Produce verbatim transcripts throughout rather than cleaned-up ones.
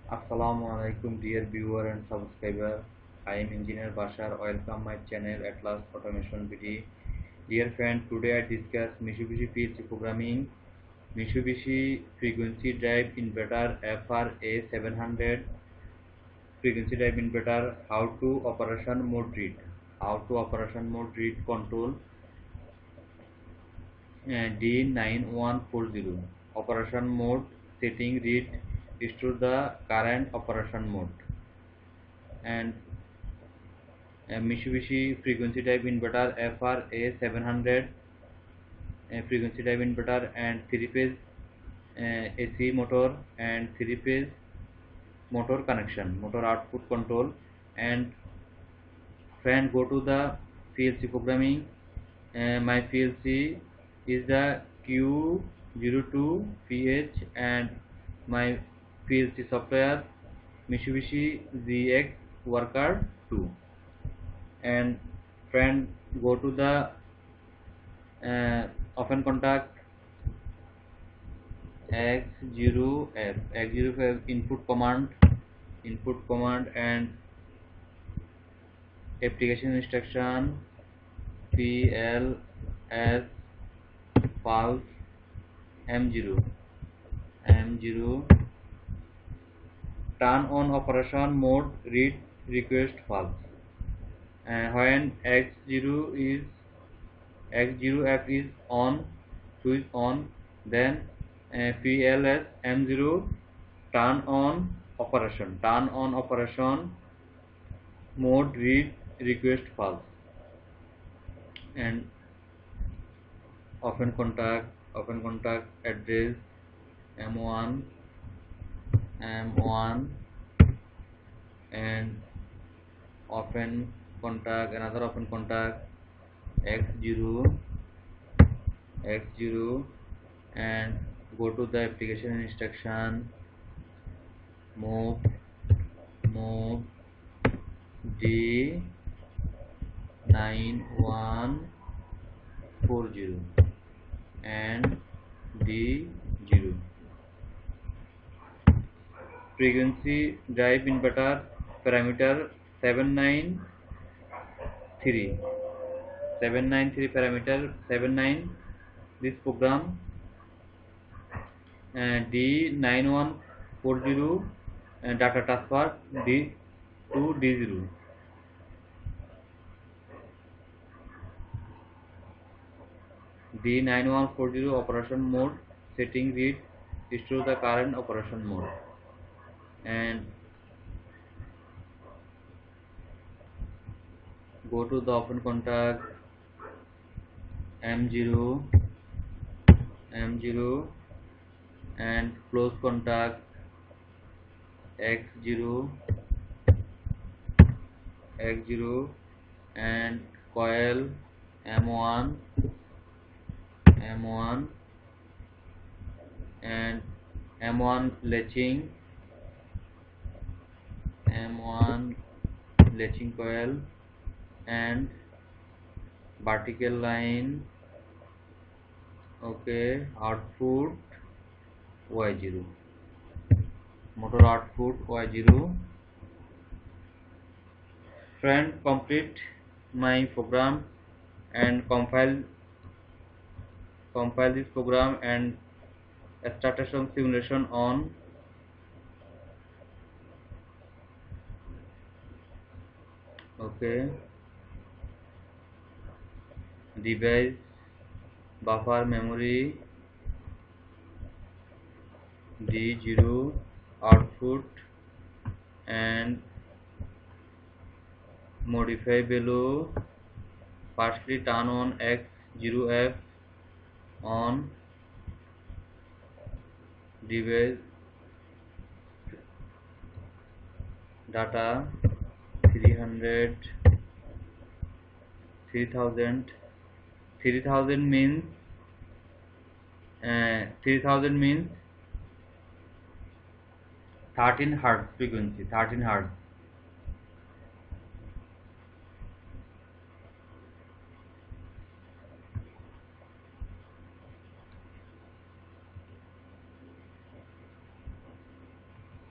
Assalamu alaikum dear viewer and subscriber. I am Engineer Bashar. Welcome my channel Atlas Automation B D. Dear friend, today I discuss Mitsubishi P L C programming, Mitsubishi frequency drive inverter F R A seven hundred frequency drive inverter, how to operation mode read, how to operation mode read control uh, D nine one four zero operation mode setting read restore the current operation mode and uh, Mitsubishi frequency type inverter F R A seven hundred uh, frequency type inverter and three phase uh, A C motor and three phase motor connection, motor output control. And friend, go to the P L C programming. Uh, my P L C is the Q zero two P H and my P L C software Mitsubishi Z X Worker two. And friend, go to the uh, open contact x zero f x zero f input command input command and application instruction P L S false M zero M zero turn on operation mode read request false. And when x zero is x zero f is on, switch on, then uh, P L S M zero turn on operation turn on operation mode read request false. And open contact open contact address M one M one and open contact another open contact x zero x zero and go to the application instruction move move D nine one four zero and D zero frequency drive inverter parameter seven nine three seven nine three parameter seven nine. This program uh, D nine one four zero uh, data transfer D to D zero. D nine one four zero operation mode setting read restore the current operation mode. And go to the open contact M zero M zero and close contact X zero X zero and coil M one M one and M one latching M one latching coil and vertical line. Okay, output Y zero motor output Y zero. Friend, complete my program and compile compile this program and start some simulation on. Okay, device buffer memory D zero output and modify below. Firstly turn on X zero F on device data three hundred three thousand three thousand means uh, three thousand means thirteen hertz frequency thirteen hertz.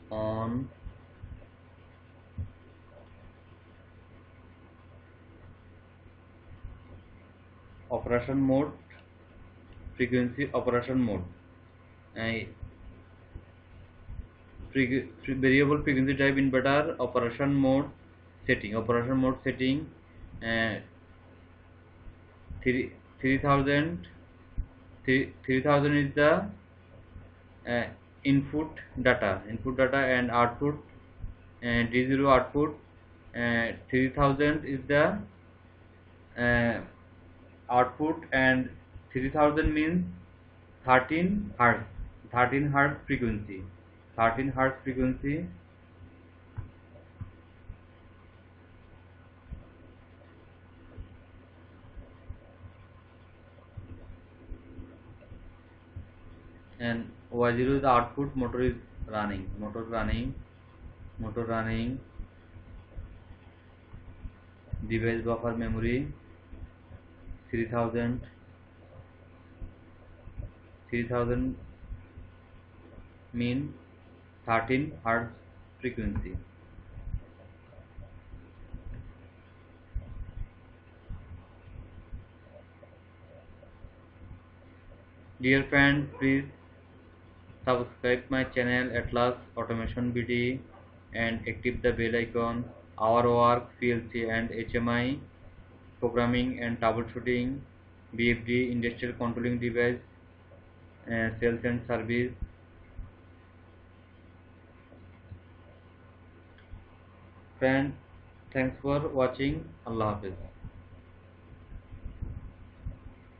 on operation mode, frequency operation mode, and Fre- fre- variable frequency type inverter operation mode setting. Operation mode setting uh, three three thousand three three thousand is the uh, input data input data and output, and D zero output, uh, three thousand is the uh, output, and three thousand means thirteen hertz thirteen hertz frequency thirteen hertz frequency. And Y zero is the output. Motor is running motor running motor running device buffer memory three thousand three thousand mean thirteen hertz frequency. Dear friends, please subscribe my channel Atlas Automation B D and active the bell icon. Our work P L C and H M I programming and troubleshooting, B F D industrial controlling device, uh, sales and service. Friends, thanks for watching. Allah Hafiz.